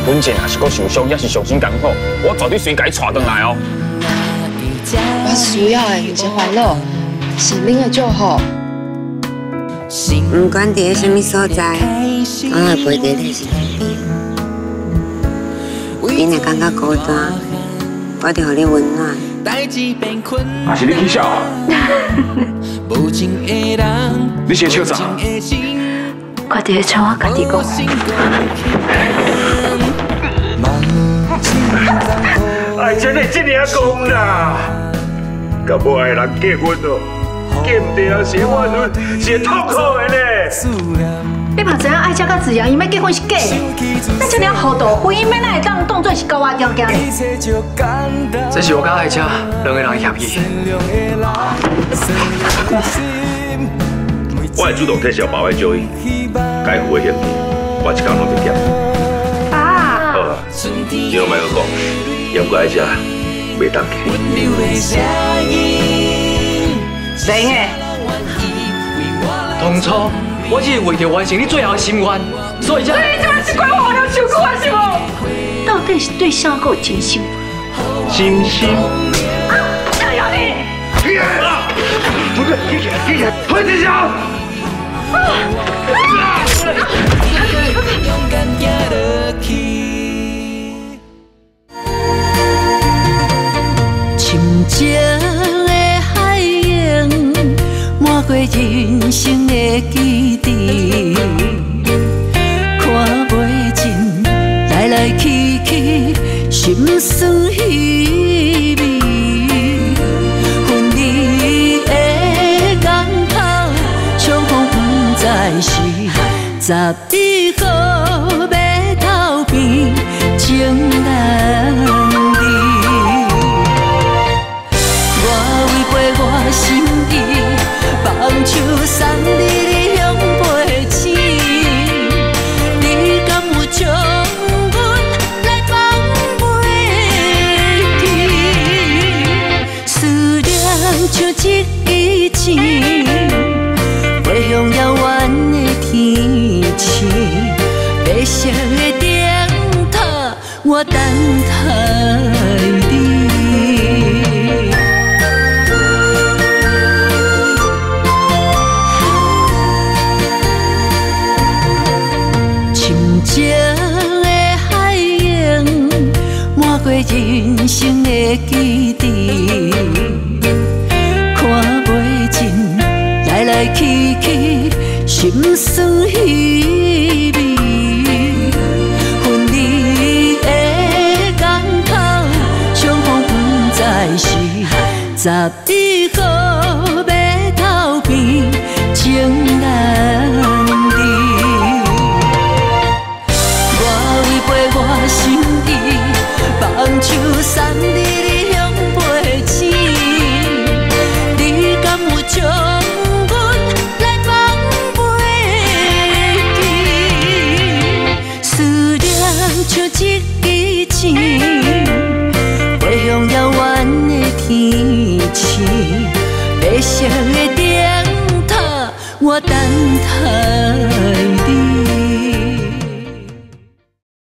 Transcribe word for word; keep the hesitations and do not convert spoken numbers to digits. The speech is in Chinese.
本钱若是阁受伤，也是伤心艰苦，我绝对先甲伊带转来哦。 我需要的不是烦恼，是恁的祝福。 不管伫个什么所在，我会陪在你身边。你若感觉孤单，我就互你温暖。 还是你起笑？你是笑啥？ 我伫咧唱我家己讲。 爱情的这尔讲啦，甲无爱人结婚哦，结唔得人生活论是痛苦的呢。 你嘛知影爱食甲自由，伊要结婚是假的，咱这尔糊涂，婚姻要哪会当当作是高压条件呢？ 这是我甲爱车两个人协议。 我会主动替小宝来招伊，该付的险金，我一工拢会减。 爸， 好啦，以后莫阁讲，因过爱车袂当去。 谁个？ 当初我只是为着完成你最后的心愿，所以才。 你这是怪我了，受苦啊是无？到底是对啥个有真心？ 真心。 加油你！ 不是，继续，继续，推进下。 深情的海洋，漫过人生的记忆，看袂尽，来来去去，心酸稀微。分离的港口，相逢不再是十二个码头边情人离。我违背我心意，放手送你离乡背井，你敢有将阮来放袂记？思念像一支箭，飞向遥远的天星，白色的灯塔，我等待你。深情的海洋，漫过人生的记忆，看袂尽，来来去去，心酸稀微。分离的港口，相逢不再是十二个码头边情人离。我心意，放手送你离乡背井，你敢有将阮来放袂记？思念像一支箭，飞向遥远的天星，白色的灯塔，我等待你。